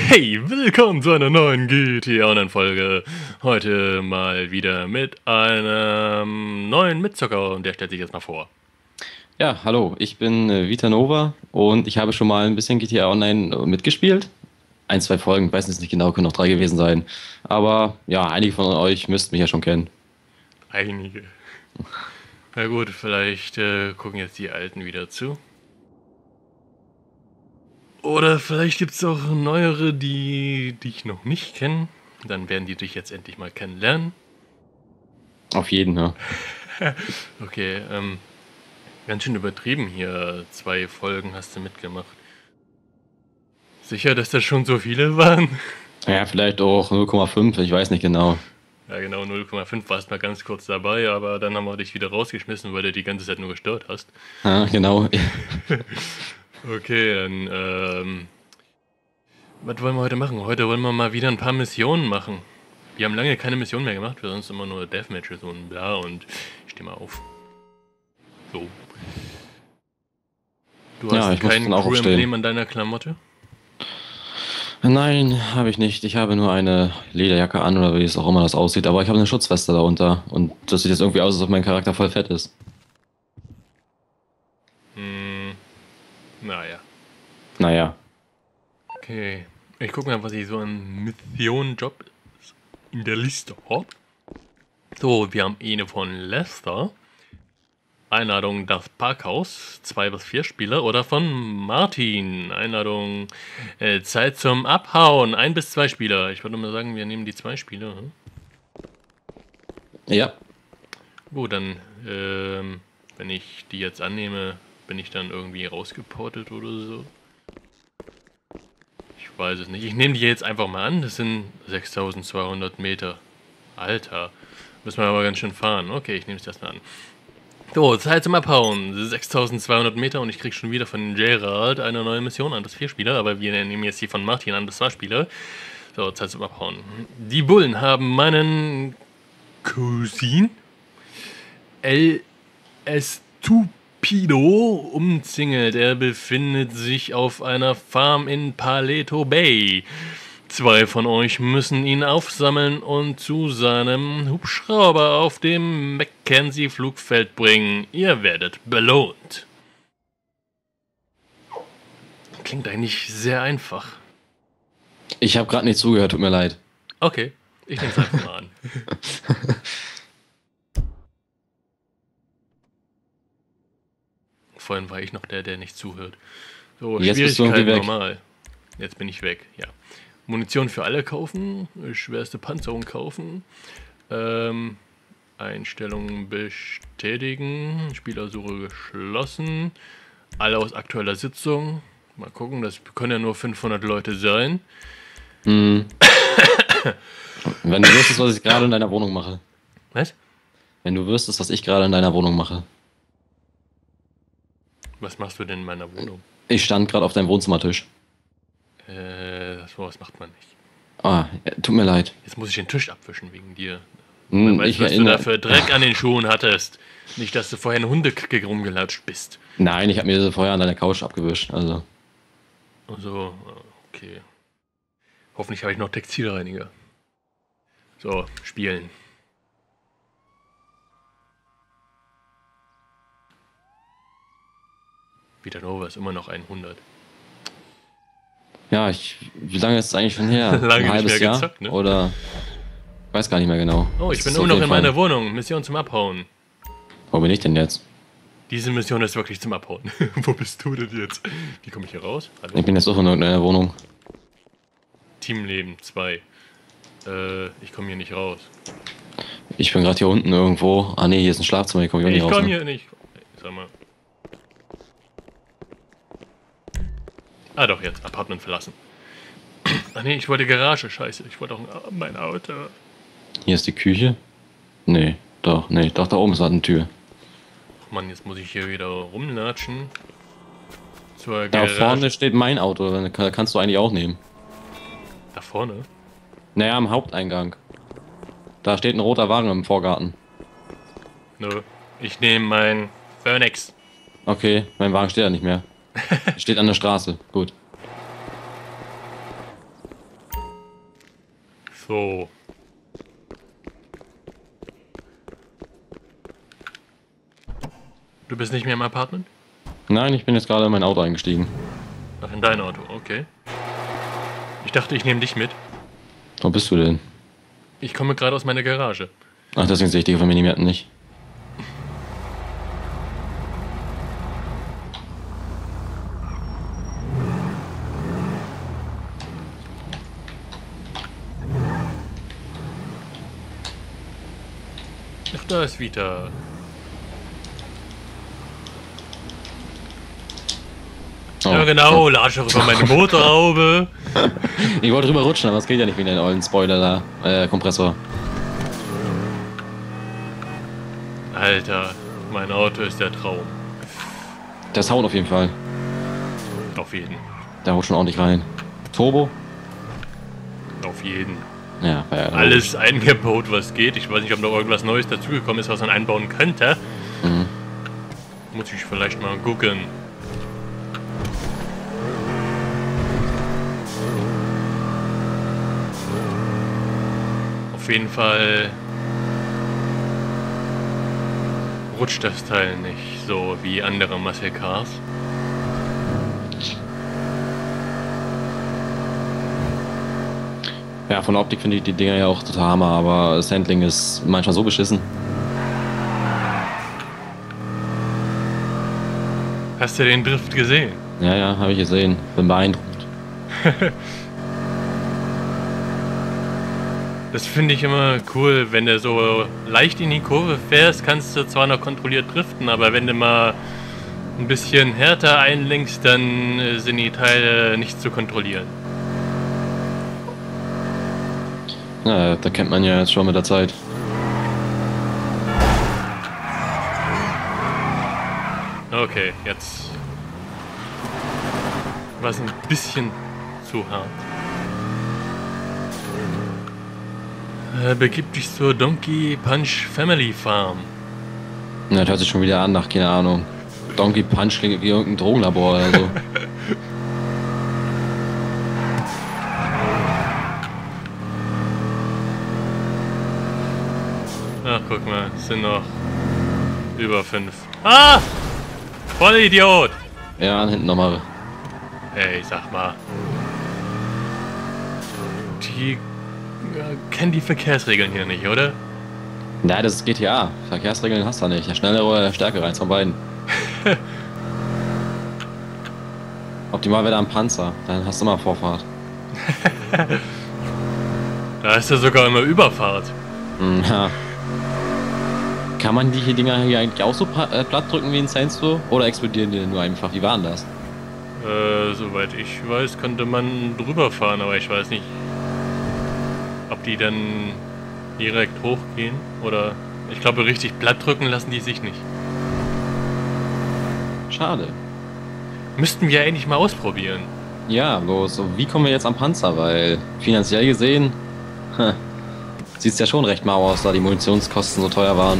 Hey, willkommen zu einer neuen GTA Online-Folge. Heute mal wieder mit einem neuen Mitzocker und der stellt sich jetzt mal vor. Ja, hallo, ich bin Vitanova und ich habe schon mal ein bisschen GTA Online mitgespielt. Ein, zwei Folgen, weiß jetzt nicht genau, können auch drei gewesen sein. Aber ja, einige von euch müssten mich ja schon kennen. Einige. Na gut, vielleicht gucken jetzt die Alten wieder zu. Oder vielleicht gibt es auch neuere, die dich noch nicht kennen. Dann werden die dich jetzt endlich mal kennenlernen. Auf jeden, ja. Okay, ganz schön übertrieben hier. 2 Folgen hast du mitgemacht. Sicher, dass das schon so viele waren? Ja, vielleicht auch 0,5, ich weiß nicht genau. Ja, genau, 0,5 warst mal ganz kurz dabei, aber dann haben wir dich wieder rausgeschmissen, weil du die ganze Zeit nur gestört hast. Ja, genau. Okay, dann, was wollen wir heute machen? Heute wollen wir mal wieder ein paar Missionen machen. Wir haben lange keine Mission mehr gemacht, wir sonst immer nur Deathmatches und bla und ich steh mal auf. So. Du Ja, hast ich muss kein dann auch Crew-Emblem aufstehen. an deiner Klamotte? Nein, habe ich nicht. Ich habe nur eine Lederjacke an oder wie es auch immer das aussieht. Aber ich habe eine Schutzweste darunter. Und das sieht jetzt irgendwie aus, als ob mein Charakter voll fett ist. Hm, naja. Naja. Okay. Ich guck mal, was ich so an Missionenjob in der Liste habe. So, wir haben eine von Lester. Einladung das Parkhaus, 2 bis 4 Spieler. Oder von Martin. Einladung Zeit zum Abhauen, 1 bis 2 Spieler. Ich würde mal sagen, wir nehmen die 2 Spieler. Hm? Ja. Gut, dann, wenn ich die jetzt annehme, bin ich dann irgendwie rausgeportet oder so. Ich weiß es nicht. Ich nehme die jetzt einfach mal an. Das sind 6200 Meter. Alter. Müssen wir aber ganz schön fahren. Okay, ich nehme es erstmal an. So, Zeit zum Abhauen. 6200 Meter und ich krieg schon wieder von Gerald eine neue Mission an. Das 4 Spieler, aber wir nehmen jetzt die von Martin an. Das 2 Spieler. So, Zeit zum Abhauen. Die Bullen haben meinen Cousin El Estupido umzingelt. Er befindet sich auf einer Farm in Paleto Bay. 2 von euch müssen ihn aufsammeln und zu seinem Hubschrauber auf dem Mackenzie-Flugfeld bringen. Ihr werdet belohnt. Klingt eigentlich sehr einfach. Ich habe gerade nicht zugehört, tut mir leid. Okay, ich nehme es einfach mal an. Vorhin war ich noch der nicht zuhört. So, Jetzt bist du irgendwie Schwierigkeit weg. normal. Jetzt bin ich weg, ja. Munition für alle kaufen, schwerste Panzerung kaufen, Einstellungen bestätigen, Spielersuche geschlossen, alle aus aktueller Sitzung. Mal gucken, das können ja nur 500 Leute sein. Hm. Wenn du wüsstest, was ich gerade in deiner Wohnung mache. Was? Wenn du wüsstest, was ich gerade in deiner Wohnung mache. Was machst du denn in meiner Wohnung? Ich stand gerade auf deinem Wohnzimmertisch. Sowas macht man nicht. Ah, ja, tut mir leid. Jetzt muss ich den Tisch abwischen wegen dir. Wer weiß, Ich was du da erinnere. für Dreck an den Schuhen hattest. Nicht, dass du vorher in Hundekacke rumgelatscht bist. Nein, ich habe mir vorher an deiner Couch abgewischt. Also. Also, okay. Hoffentlich habe ich noch Textilreiniger. So, spielen. Vitanova ist immer noch 100. Ja, wie lange ist es eigentlich schon her? Lange Ein nicht halbes mehr Jahr? gezockt, ne? Oder. Weiß gar nicht mehr genau. Oh, ich Es bin ist immer auf noch jeden in Fall- meiner Wohnung. Mission zum Abhauen. Wo bin ich denn jetzt? Diese Mission ist wirklich zum Abhauen. Wo bist du denn jetzt? Wie komme ich hier raus? Hallo? Ich bin jetzt auch in irgendeiner Wohnung. Teamleben 2. Ich komme hier nicht raus. Ich bin gerade hier unten irgendwo. Ah nee, hier ist ein Schlafzimmer, hier komme ich auch Ich nicht raus. komme Ne? hier nicht. Sag mal. Ah doch, jetzt. Apartment verlassen. Ach nee, ich wollte Garage. Scheiße. Ich wollte auch mein Auto. Hier ist die Küche. Nee, doch, da oben ist halt eine Tür. Ach Mann, jetzt muss ich hier wieder rumlatschen. Zur Da Garage. vorne steht mein Auto, dann kannst du eigentlich auch nehmen. Da vorne? Naja, am Haupteingang. Da steht ein roter Wagen im Vorgarten. Nö. Ich nehme mein Phoenix. Okay, mein Wagen steht da nicht mehr. Steht an der Straße. Gut. So. Du bist nicht mehr im Apartment? Nein, ich bin jetzt gerade in mein Auto eingestiegen. Ach, in dein Auto, okay. Ich dachte, ich nehme dich mit. Wo bist du denn? Ich komme gerade aus meiner Garage. Ach, deswegen sehe ich die von Minimatten nicht. Ach, da ist Vita. Oh. Ja genau, latsch auch über meine Motorhaube. Ich wollte drüber rutschen, aber es geht ja nicht wegen den ollen Spoiler da, Kompressor. Alter, mein Auto ist der Traum. Das haut auf jeden Fall. Auf jeden. Der haut schon ordentlich rein. Turbo? Auf jeden. Ja, war ja Alles eingebaut, was geht. Ich weiß nicht, ob noch irgendwas Neues dazugekommen ist, was man einbauen könnte. Mhm. Muss ich vielleicht mal gucken. Auf jeden Fall rutscht das Teil nicht so wie andere Muscle Cars. Ja, von der Optik finde ich die Dinger ja auch total Hammer, aber das Handling ist manchmal so beschissen. Hast du den Drift gesehen? Ja, habe ich gesehen. Bin beeindruckt. Das finde ich immer cool, wenn du so leicht in die Kurve fährst, kannst du zwar noch kontrolliert driften, aber wenn du mal ein bisschen härter einlenkst, dann sind die Teile nicht zu kontrollieren. Ja, da kennt man ja jetzt schon mit der Zeit. Okay, jetzt war es ein bisschen zu hart. Begib dich zur Donkey Punch Family Farm. Ja, das hört sich schon wieder an nach, keine Ahnung. Donkey Punch klingt wie irgendein Drogenlabor oder so. Ach, guck mal, es sind noch über 5. Ah! Vollidiot! Ja, hinten nochmal. Ey, sag mal. Die kennen die Verkehrsregeln hier nicht, oder? Ja, das ist GTA. Verkehrsregeln hast du nicht. Der Schnellere oder der Stärkere, eins von beiden. Optimal wäre da ein Panzer. Dann hast du mal Vorfahrt. Da ist ja sogar immer Überfahrt. Ja. Kann man die hier Dinger hier eigentlich auch so platt drücken wie in Saints Row? Oder explodieren die denn nur einfach? Wie waren das? Soweit ich weiß, könnte man drüber fahren, aber ich weiß nicht, ob die dann direkt hochgehen oder... Ich glaube, richtig platt drücken lassen die sich nicht. Schade. Müssten wir eigentlich mal ausprobieren. Ja, bloß, wie kommen wir jetzt am Panzer? Weil finanziell gesehen sieht es ja schon recht mau aus, da die Munitionskosten so teuer waren.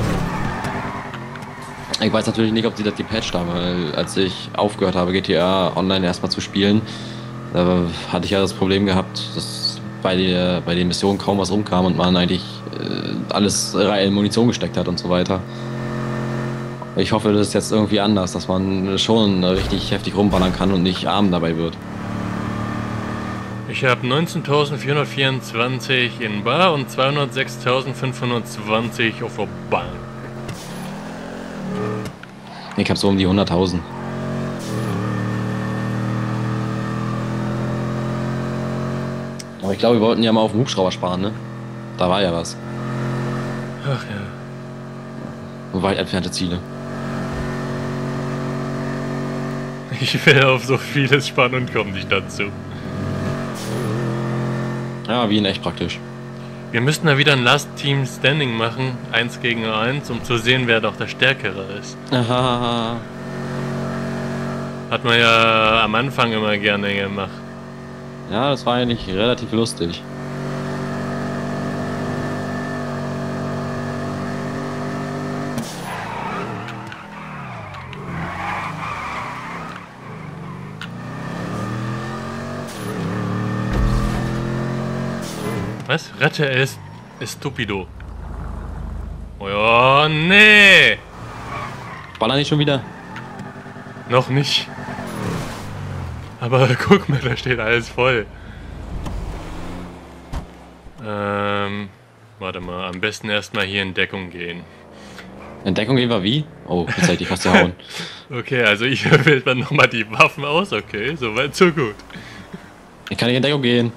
Ich weiß natürlich nicht, ob sie das gepatcht haben, weil als ich aufgehört habe, GTA Online erstmal zu spielen, da hatte ich ja das Problem gehabt, dass bei den Missionen kaum was rumkam und man eigentlich alles in Munition gesteckt hat und so weiter. Ich hoffe, das ist jetzt irgendwie anders, dass man schon richtig heftig rumballern kann und nicht arm dabei wird. Ich habe 19.424 in Bar und 206.520 auf der Bank. Ich habe so um die 100.000. Aber ich glaube, wir wollten ja mal auf den Hubschrauber sparen, ne? Da war ja was. Ach ja. Weit entfernte Ziele. Ich will auf so vieles sparen und komme nicht dazu. Ja, wie in echt praktisch. Wir müssten da wieder ein Last Team Standing machen, 1 gegen 1, um zu sehen, wer doch der Stärkere ist. Aha. Hat man ja am Anfang immer gerne gemacht. Ja, das war eigentlich relativ lustig. Was? Rette es Estupido. Oh ja, nee. Baller nicht schon wieder? Noch nicht. Aber guck mal, da steht alles voll. Warte mal, am besten erstmal hier in Deckung gehen. In Deckung gehen wir wie? Oh, jetzt hätte ich dich fast gehauen. Okay, also ich wähle dann nochmal die Waffen aus. Okay, soweit so gut. Ich kann nicht in Deckung gehen.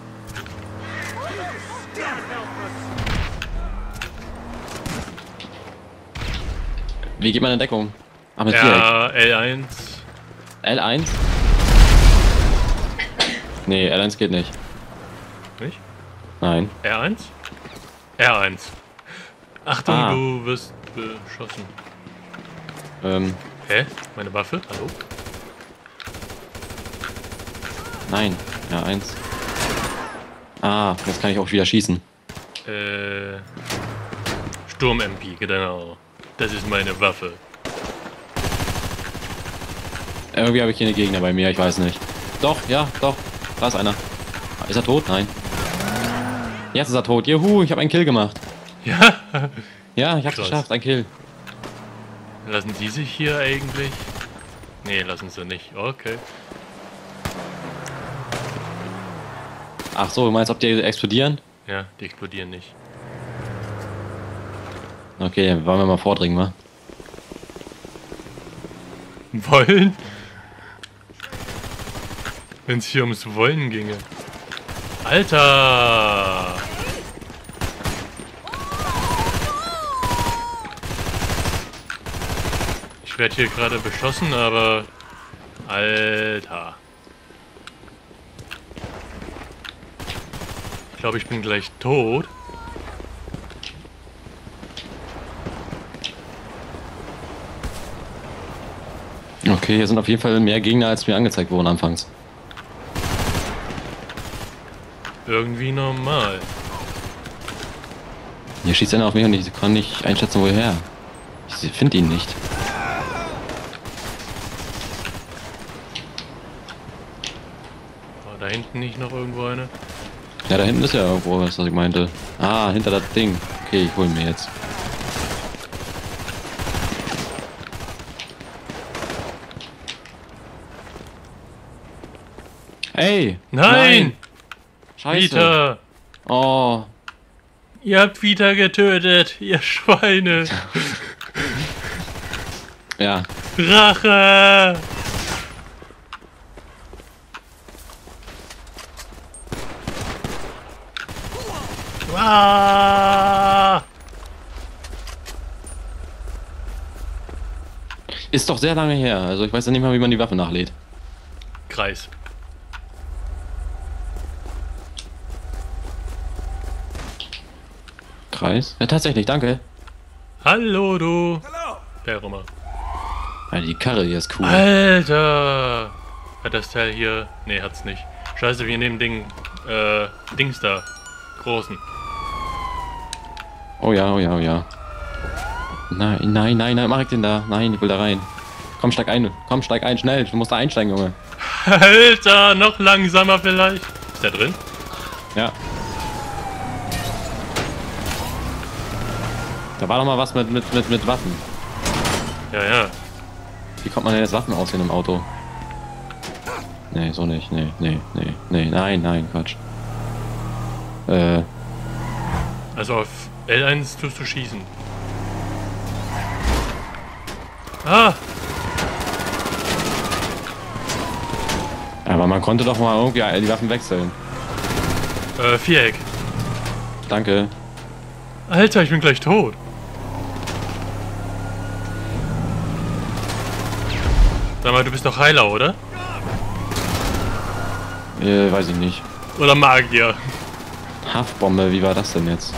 Wie geht man in Deckung? Ach, mit Viereck. Ja, L1. L1? Nee, L1 geht nicht. Nicht? Nein. R1? R1. Achtung, Ah. du wirst beschossen. Hä? Meine Waffe? Hallo? Nein. R1. Ah, jetzt kann ich auch wieder schießen. Sturm-MP, genau. Das ist meine Waffe. Irgendwie habe ich hier eine Gegner bei mir, ich weiß nicht. Doch, ja, doch. Da ist einer. Ist er tot? Nein. Jetzt ist er tot. Juhu, ich habe einen Kill gemacht. Ja? Ja, ich hab's Krass. geschafft, ein Kill. Lassen die sich hier eigentlich? Nee, lassen sie nicht. Okay. Ach so, du meinst, ob die explodieren? Ja, die explodieren nicht. Okay, dann wollen wir mal vordringen, wa? Wollen? Wenn es hier ums Wollen ginge. Alter! Ich werde hier gerade beschossen, aber... Alter. Ich glaube, ich bin gleich tot. Okay, hier sind auf jeden Fall mehr Gegner, als mir angezeigt wurden anfangs. Irgendwie normal. Hier schießt einer auf mich und ich kann nicht einschätzen, woher. Ich finde ihn nicht. War da hinten nicht noch irgendwo eine? Ja, da hinten ist ja irgendwo was ich meinte. Ah, hinter das Ding. Okay, ich hol ihn mir jetzt. Ey! Nein! Scheiße! Vita! Oh! Ihr habt Vita getötet, ihr Schweine! Ja. Rache! Ah! Ist doch sehr lange her. Also ich weiß ja nicht mal, wie man die Waffe nachlädt. Kreis. Kreis? Ja, tatsächlich, danke. Hallo, du! Wer auch immer. Alter, die Karre hier ist cool. Alter! Hat das Teil hier... Nee, hat's nicht. Scheiße, wir nehmen Dings da. Großen. Oh ja, oh ja, oh ja. Nein, nein, nein, nein, mach ich den da. Nein, ich will da rein. Komm, steig ein. Komm, steig ein, schnell. Du musst da einsteigen, Junge. Alter, noch langsamer vielleicht. Ist der drin? Ja. Da war doch mal was mit Waffen. Ja, ja. Wie kommt man denn jetzt Waffen aus in einem Auto? Nee, so nicht. Nee, nein, nein, Quatsch. Also auf L1 tust du schießen. Ah! Aber man konnte doch mal irgendwie die Waffen wechseln. Viereck. Danke. Alter, ich bin gleich tot. Sag mal, du bist doch Heiler, oder? Weiß ich nicht. Oder Magier? Haftbombe, wie war das denn jetzt?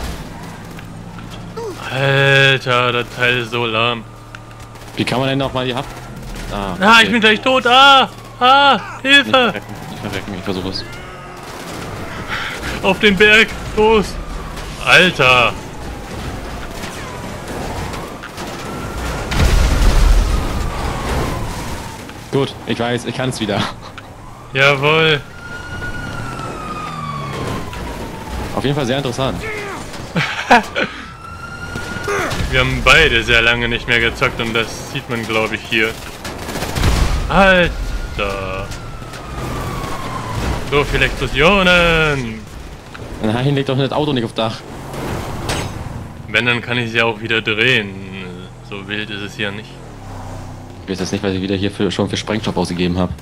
Alter, das Teil ist so lahm. Wie kann man denn noch mal die Haft... Ah, okay. ich bin gleich tot. Ah! Ah! Hilfe! Nicht verrecken, ich versuche es. Auf den Berg! Los! Alter! Gut, ich weiß, ich kann es wieder. Jawohl! Auf jeden Fall sehr interessant. Wir haben beide sehr lange nicht mehr gezockt und das sieht man, glaube ich, hier. Alter. So viele Explosionen. Nein, leg doch das Auto nicht auf Dach. Wenn, dann kann ich sie auch wieder drehen. So wild ist es hier nicht. Ich weiß jetzt nicht, was ich wieder hier schon für Sprengstoff ausgegeben habe.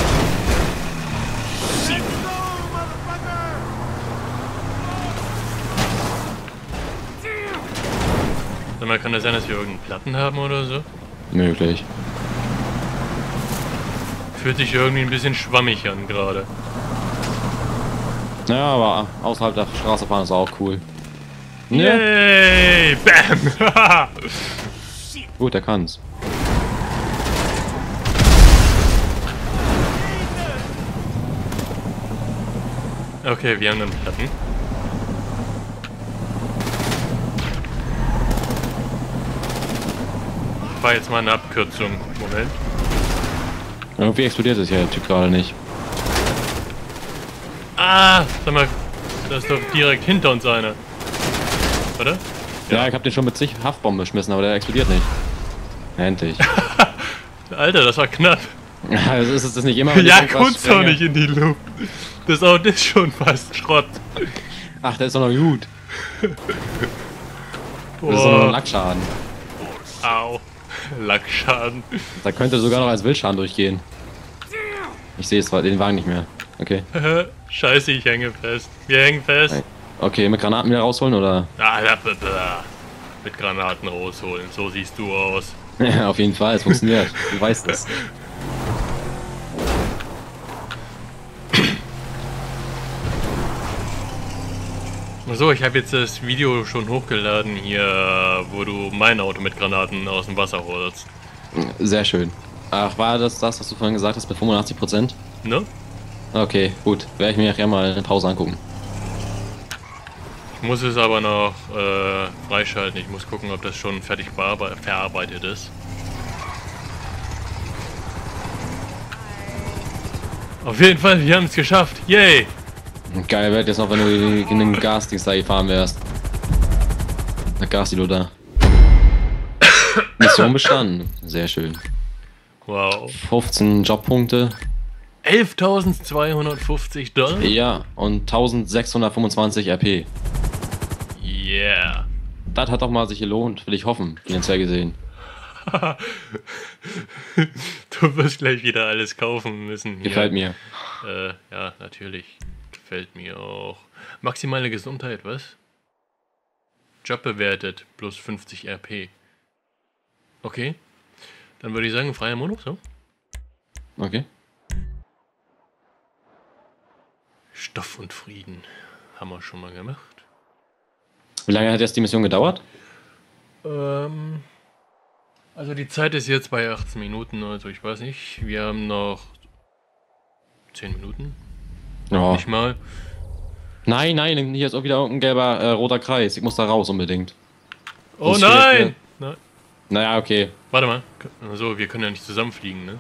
Sag mal, kann das sein, dass wir irgendeinen Platten haben oder so? Möglich. Fühlt sich irgendwie ein bisschen schwammig an gerade. Naja, aber außerhalb der Straße fahren ist auch cool. Ne? Yay! Bam! Gut, er kann's. Okay, wir haben dann Platten. War jetzt mal eine Abkürzung. Moment. Irgendwie explodiert es ja der Typ gerade nicht. Ah! Sag mal, das ist doch direkt hinter uns einer. Oder? Ja, ich hab den schon mit zig Haftbomben beschmissen, aber der explodiert nicht. Endlich. Alter, das war knapp. Ja, das ist das nicht immer. Ja, kommst doch nicht in die Luft. Das Auto ist schon fast Schrott. Ach, der ist doch noch gut. Boah. Das ist doch noch ein Lackschaden. Au. Lackschaden. Da könnte sogar noch als Wildschaden durchgehen. Ich sehe es zwar den Wagen nicht mehr. Okay. Scheiße, ich hänge fest. Wir hängen fest. Okay, mit Granaten wieder rausholen oder? Ah, mit Granaten rausholen. So siehst du aus. Ja, auf jeden Fall, es funktioniert. Du weißt es. So, ich habe jetzt das Video schon hochgeladen hier, wo du mein Auto mit Granaten aus dem Wasser holst. Sehr schön. Ach, war das, was du vorhin gesagt hast, bei 85%? Ne? Okay, gut. Werde ich mir nachher mal eine Pause angucken. Ich muss es aber noch freischalten. Ich muss gucken, ob das schon fertig verarbeitet ist. Auf jeden Fall, wir haben es geschafft. Yay! Geil, wäre jetzt noch, wenn du in den Gasdings da gefahren wärst. Der Gassilo da. Mission bestanden. Sehr schön. Wow. 15 Jobpunkte. 11.250 $? Ja, und 1625 RP. Yeah. Das hat doch mal sich gelohnt, will ich hoffen, finanziell gesehen. Du wirst gleich wieder alles kaufen müssen. Hier. Gefällt mir. Ja, natürlich. Gefällt mir auch. Maximale Gesundheit, was? Job bewertet, plus 50 RP. Okay. Dann würde ich sagen, freier Modus, so? Okay. Stoff und Frieden. Haben wir schon mal gemacht. Wie lange hat jetzt die Mission gedauert? Also die Zeit ist jetzt bei 18 Minuten, also ich weiß nicht. Wir haben noch 10 Minuten. Ja. Nicht mal. Nein, hier ist auch wieder ein gelber, roter Kreis. Ich muss da raus unbedingt. Oh Sonst nein! Nein! Naja, okay. Warte mal. So, wir können ja nicht zusammenfliegen, ne?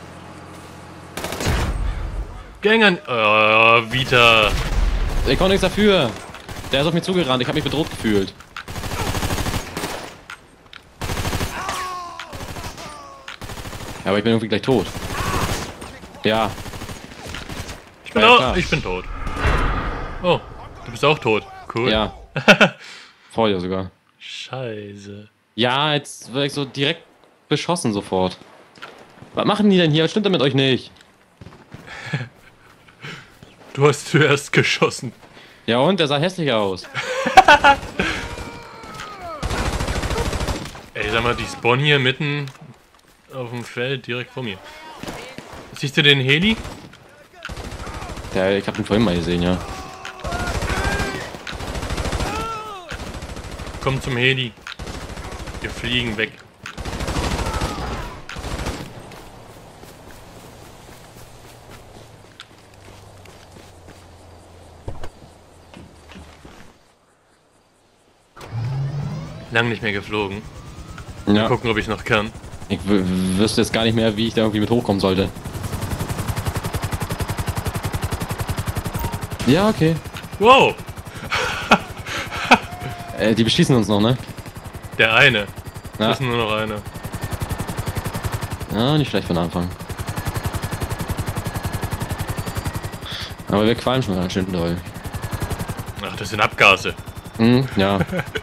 Gängern! Oh, Vita! Ich konnte nichts dafür. Der ist auf mich zugerannt. Ich habe mich bedroht gefühlt. Ja, aber ich bin irgendwie gleich tot. Ja. Ich bin tot. Oh, du bist auch tot. Cool. Ja. Vorher sogar. Scheiße. Ja, jetzt werde ich so direkt beschossen sofort. Was machen die denn hier? Was stimmt denn mit euch nicht? Du hast zuerst geschossen. Ja und? Der sah hässlich aus. Ey, sag mal, die spawnen hier mitten auf dem Feld direkt vor mir. Siehst du den Heli? Ja, ich hab den vorhin mal gesehen, ja. Komm zum Heli. Wir fliegen weg. Lang nicht mehr geflogen. Mal Ja. gucken, ob ich noch kann. Ich wüsste jetzt gar nicht mehr, wie ich da irgendwie mit hochkommen sollte. Ja, okay. Wow! Die beschießen uns noch, ne? Der eine. Ja. Das ist nur noch einer. Ja, nicht schlecht von Anfang. Aber wir qualmen schon ganz schön doll. Ach, das sind Abgase. Ja.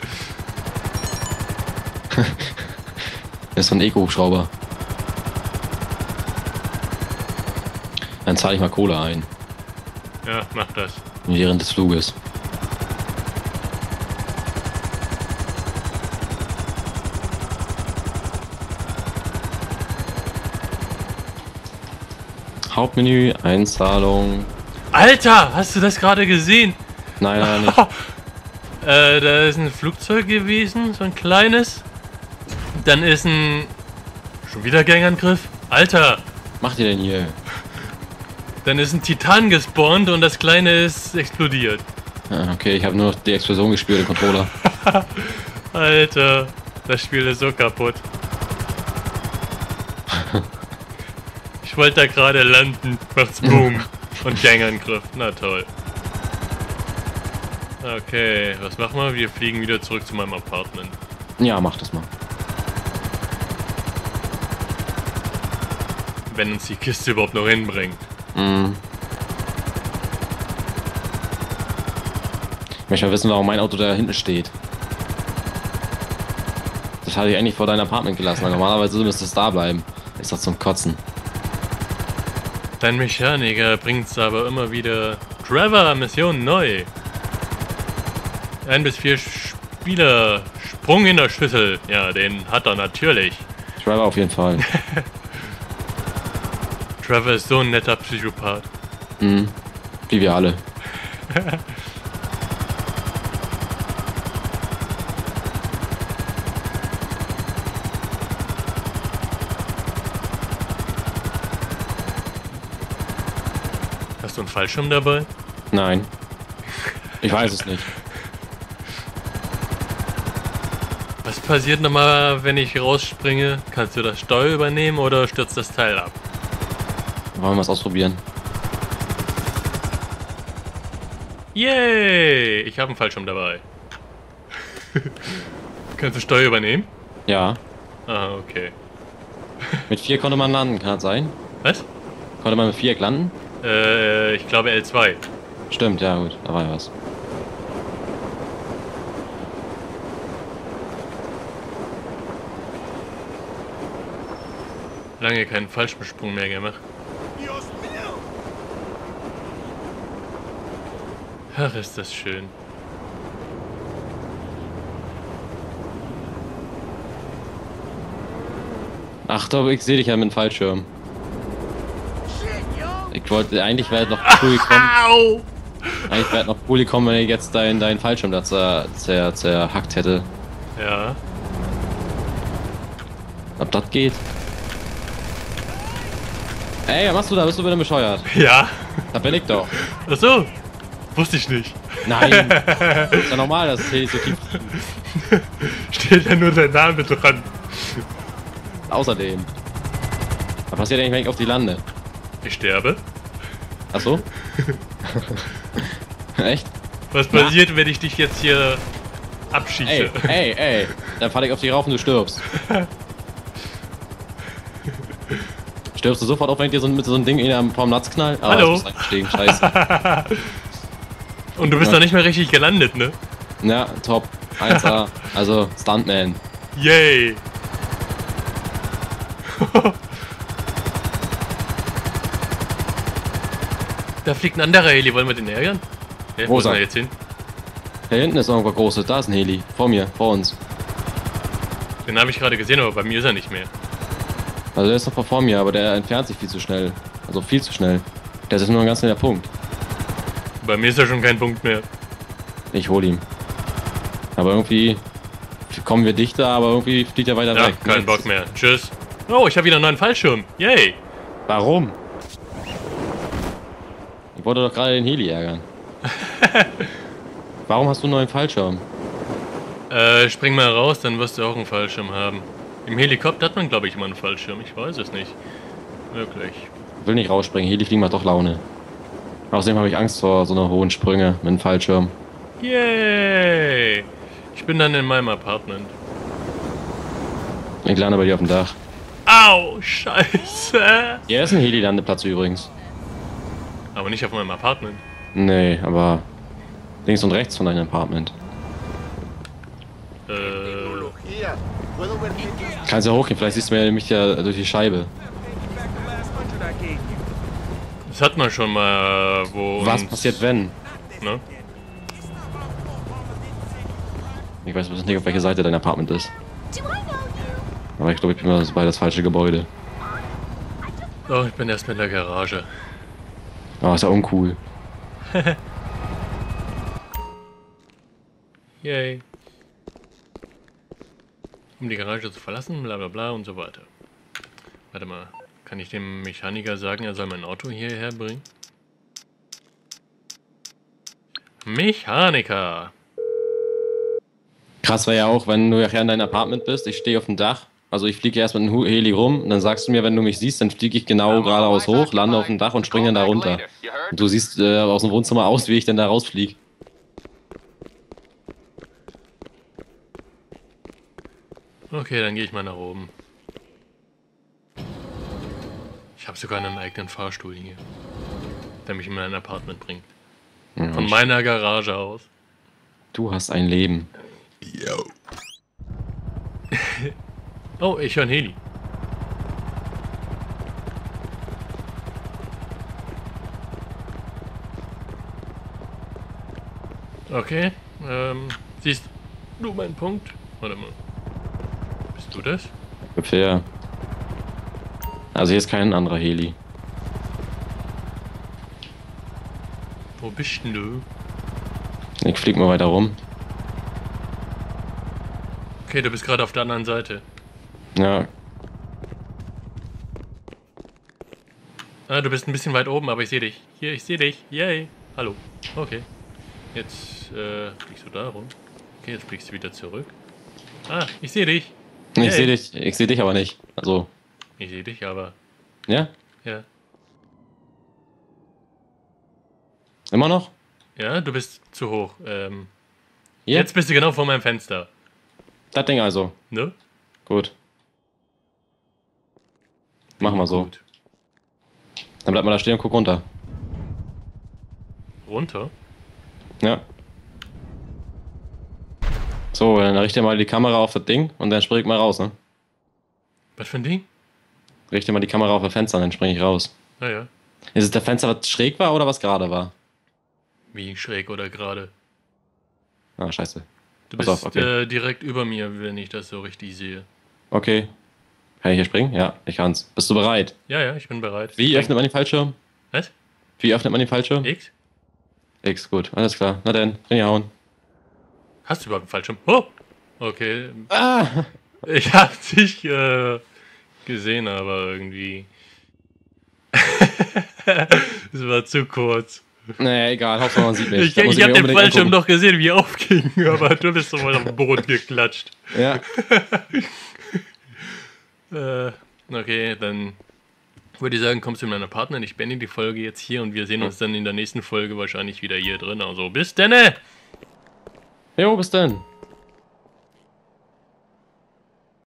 Das ist so ein Eco-Hubschrauber. Dann zahle ich mal Kohle ein. Ja, mach das. Während des Fluges. Hauptmenü, Einzahlung. Alter, hast du das gerade gesehen? Nein, leider nicht. Da ist ein Flugzeug gewesen, so ein kleines. Dann ist ein... Schon wieder Gangangriff? Alter! Macht ihr denn hier? Dann ist ein Titan gespawnt und das kleine ist explodiert. Ah, okay, ich habe nur noch die Explosion gespürt, den Controller. Alter, das Spiel ist so kaputt. Ich wollte da gerade landen, macht's Boom und Gangangriff. Na toll. Okay, was machen wir? Wir fliegen wieder zurück zu meinem Apartment. Ja, mach das mal. Wenn uns die Kiste überhaupt noch hinbringt. Ich möchte mal wissen, warum mein Auto da hinten steht. Das hatte ich eigentlich vor dein Apartment gelassen. Normalerweise müsste es da bleiben. Ist doch zum Kotzen. Dein Mechaniker bringt's aber immer wieder. Trevor, Mission neu. 1 bis 4 Spieler. Sprung in der Schüssel. Ja, den hat er natürlich. Trevor auf jeden Fall. Trevor ist so ein netter Psychopath. Wie wir alle. Hast du einen Fallschirm dabei? Nein. Ich weiß es nicht. Was passiert nochmal, wenn ich rausspringe? Kannst du das Steuer übernehmen oder stürzt das Teil ab? Wollen wir es ausprobieren? Yay! Ich habe einen Fallschirm dabei. Kannst du Steuer übernehmen? Ja. Ah, okay. Mit 4 konnte man landen, kann das sein? Was? Konnte man mit 4 landen? Ich glaube L2. Stimmt, ja gut, da war ja was. Lange keinen Fallschirmsprung mehr gemacht. Ach, ist das schön. Ach doch, ich sehe dich ja mit dem Fallschirm. Ich wollte, eigentlich wäre noch cool gekommen. Au! Eigentlich wäre noch cool gekommen, wenn ich jetzt deinen Fallschirm da zerhackt hätte. Ja. Ob das geht? Ey, was machst du da? Bist du wieder bescheuert? Ja. Da bin ich doch. Ach so. Wusste ich nicht. Nein. Ist ja normal, dass es hier so tief Steht ja nur der Name dran. Außerdem. Was passiert eigentlich, wenn ich auf die lande? Ich sterbe. Ach so? Echt? Was passiert, wenn ich dich jetzt hier abschieße? Ey. Dann falle ich auf dich rauf und du stirbst. Stirbst du sofort auf, wenn ich dir mit so einem Ding vom Latz knall? Ah, Hallo? das muss eingestiegen, scheiße. Und du bist noch nicht mehr richtig gelandet, ne? Ja, top. 1A. Also, Stuntman. Yay! Da fliegt ein anderer Heli, wollen wir den ärgern? Ja, wo ist Rosa. er jetzt hin? Da hinten ist irgendwas Großes, da ist ein Heli. Vor mir, vor uns. Den habe ich gerade gesehen, aber bei mir ist er nicht mehr. Also der ist noch vor mir, aber der entfernt sich viel zu schnell. Also viel zu schnell. Der ist nur ein ganz netter Punkt. Bei mir ist er schon kein Punkt mehr. Ich hol ihn. Aber irgendwie kommen wir dichter, aber irgendwie fliegt er weiter Ja, weg. kein Bock mehr. Tschüss. Oh, ich habe wieder einen neuen Fallschirm. Yay! Warum? Ich wollte doch gerade den Heli ärgern. Warum hast du einen neuen Fallschirm? Spring mal raus, dann wirst du auch einen Fallschirm haben. Im Helikopter hat man, glaube ich, immer einen Fallschirm. Ich weiß es nicht. Wirklich. Ich will nicht rausspringen, Heli fliegen macht doch Laune. Außerdem habe ich Angst vor so einer hohen Sprünge mit einem Fallschirm. Yay! Ich bin dann in meinem Apartment. Ich lande bei dir auf dem Dach. Au, scheiße. Hier ist ein Heli-Landeplatz übrigens. Aber nicht auf meinem Apartment. Nee, aber links und rechts von deinem Apartment. Kannst ja hochgehen, vielleicht siehst du mir mich ja durch die Scheibe. Das hat man schon mal, wo Was uns, passiert, wenn? ne? Ich weiß nicht, auf welcher Seite dein Apartment ist. Aber ich glaube, ich bin mal bei das falsche Gebäude. Oh, ich bin erst mit der Garage. Oh, ist ja uncool. Yay. Um die Garage zu verlassen, bla bla bla und so weiter. Warte mal, kann ich dem Mechaniker sagen, er soll mein Auto hierher bringen? Mechaniker! Krass war ja auch, wenn du nachher in deinem Apartment bist, ich stehe auf dem Dach, also ich fliege erst mit dem Heli rum und dann sagst du mir, wenn du mich siehst, dann fliege ich genau geradeaus hoch, lande auf dem Dach und springe dann da runter. Und du siehst aus dem Wohnzimmer aus, wie ich denn da rausfliege. Okay, dann gehe ich mal nach oben. Ich habe sogar einen eigenen Fahrstuhl hier, der mich in mein Apartment bringt. Ja, Von meiner Garage aus. du hast ein Leben. Yo. Oh, ich höre ein Heli. Okay, siehst du meinen Punkt? Warte mal. Bist du das? Ungefähr. Also hier ist kein anderer Heli. Wo bist denn du? Ich flieg mal weiter rum. Okay, du bist gerade auf der anderen Seite. Ja, Ah, du bist ein bisschen weit oben, aber ich sehe dich. Hier, ich sehe dich. Yay. Hallo. Okay. Jetzt fliegst du da rum. Okay, jetzt fliegst du wieder zurück. Ah, ich sehe dich. ich sehe dich. Ich sehe dich aber nicht. Also, Ich sehe dich, aber ja? ja. Immer noch? Ja, du bist zu hoch. Hier? Jetzt bist du genau vor meinem Fenster. Das Ding also. Ne? Gut. Machen wir so. Gut. Dann bleib mal da stehen und guck runter. Runter? Ja. So, dann richte mal die Kamera auf das Ding und dann spring ich mal raus, ne? Was für ein Ding? Richte mal die Kamera auf das Fenster und dann spring ich raus. Naja. Ist es der Fenster, was schräg war oder was gerade war? Wie schräg oder gerade. Ah, scheiße. Du Pass bist auf, okay. direkt über mir, wenn ich das so richtig sehe. Okay. Kann ich hier springen? Ja, ich kann's. Bist du bereit? Ja, ja, ich bin bereit. Wie öffnet man den Fallschirm? Was? Wie öffnet man den Fallschirm? X? X, gut. Alles klar. Na denn, reinhauen. Hast du überhaupt einen Fallschirm? Oh! Okay. Ah! Ich hab dich gesehen, aber irgendwie. Es war zu kurz. Naja, egal. Hauptsache man sieht mich. Ich hab den Fallschirm doch gesehen, wie er aufging, aber du bist doch mal auf den Boden geklatscht. Ja. Okay, dann würde ich sagen, kommst du in meinen Apartment. Ich beende die Folge jetzt hier und wir sehen uns dann in der nächsten Folge wahrscheinlich wieder hier drin. Also bis denne! Jo, bis dann.